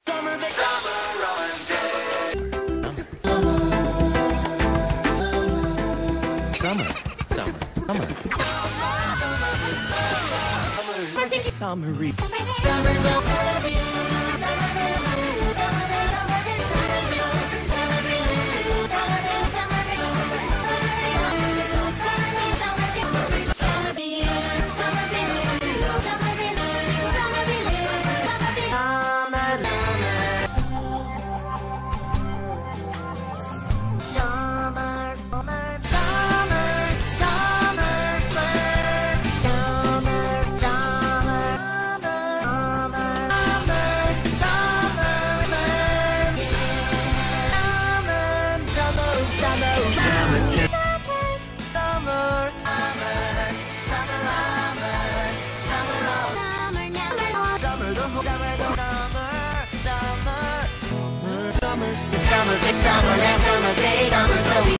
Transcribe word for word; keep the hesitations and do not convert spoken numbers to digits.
Summer, summer on Summer, summer, summer. Summery. Summer's all summer. Summer, summer, summer, summer, summer,